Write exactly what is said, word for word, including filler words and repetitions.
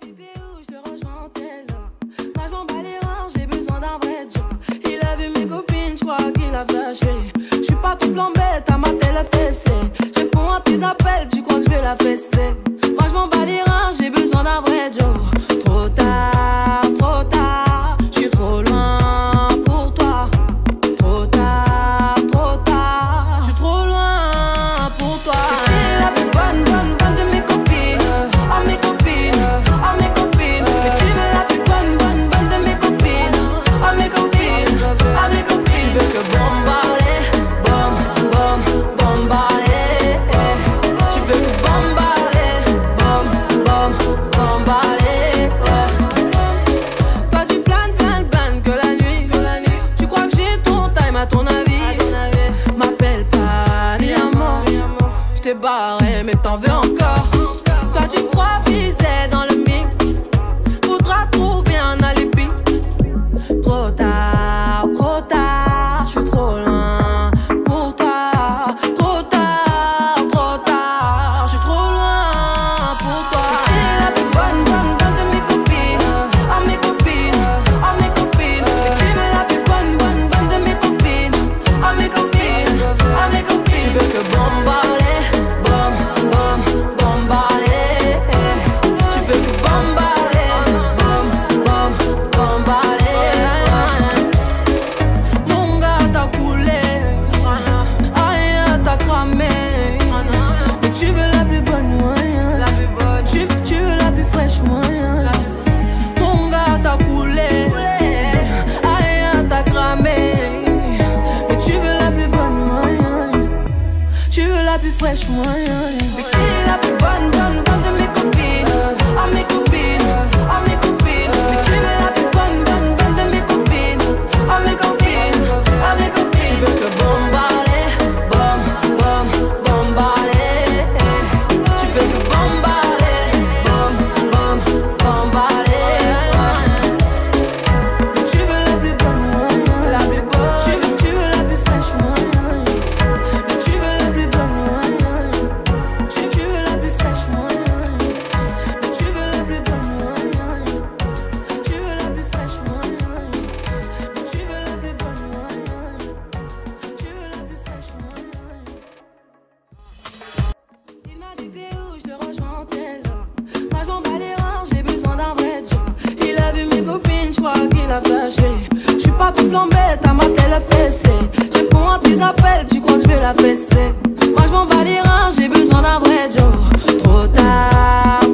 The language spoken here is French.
dit t'es où, je te rejoins, t'es là. Moi je m'en bats les reins, j'ai besoin d'un vrai job. Il a vu mes copines, je crois qu'il a flashé. Je suis pas tout plan bête, à ma télé fessée. Je réponds à tes appels, tu crois que je vais la fesser. Moi je m'en bats les reins, j'ai besoin d'un vrai job. Trop tard, trop tard, je suis trop loin pour toi. Trop tard, trop tard, je suis trop loin pour toi. T'es la plus bonne, bonne, bonne de mes copines. Oh mes copines, oh mes copines. Mais tu veux la plus bonne, bonne, bonne de mes copines. Oh mes copines, oh mes copines. Tu veux que bombarder, bom, bom, bombarder. Tu veux que bombarder, bom, bom, bombarder. Toi tu planes, planes, planes que la nuit, que la nuit. Tu crois que j'ai ton time à ton avis? M'appelle pas mi amor. J't'ai barré mais t'en veux encore. Toi tu crois viser dans le mix. Faudra trouver un alibi. Trop tard, trop tard, je suis trop loin pour toi. Trop tard, trop tard, je suis trop loin pour toi. T'es la plus bonne, bonne, bonne de mes copines. Oh mes copines, oh mes copines. Mais tu veux la plus bonne, bonne, bonne de mes copines. Oh mes copines, oh mes copines. Tu veux que bombarder, bom, bom, bombarder. Tu veux que bombarder, bom, bom, bombarder. Mon gars t'a coulé, aïe t'as cramé. Mais tu veux la plus bonne moyen. Tu, tu veux la plus fraîche moyen. Mon gars t'a coulé, aïe t'as cramé. Mais tu veux la plus bonne moyen. Tu veux la plus fraîche moyen. Mais qui est la plus bonne, bonne, bonne de mes copines? Oh mes copines, oh mes copines. Mais tu veux la plus bonne, bonne, bonne de mes copines. Oh mes copines, oh mes copines. Tu veux que bombarder, bom, bom, bombarder. Tu veux que bombarder, bom, bom, bombarder. Mais tu veux la plus bonne moyen. La plus bonne. Tu veux, tu veux la plus fraîche moyen. Mais tu veux la plus bonne moyen. Tu, tu veux la plus fraîche moyen. Mais tu veux la plus bonne moyen. Tu veux la plus fraîche moyen. Mais tu veux la plus bonne moyen. Tu veux la plus fraîche moyen. Il m'a dit t'es où, je te rejoins, t'es là. Moi je m'en bats les reins, j'ai besoin d'un vrai job. Il a vu mes copines, je crois qu'il a flashé. Je suis pas tout plan bête, à ma télé fessée. Je réponds à tes appels, tu crois que je vais la fesser. Moi je m'en bats les reins, j'ai besoin d'un vrai job. Trop tard.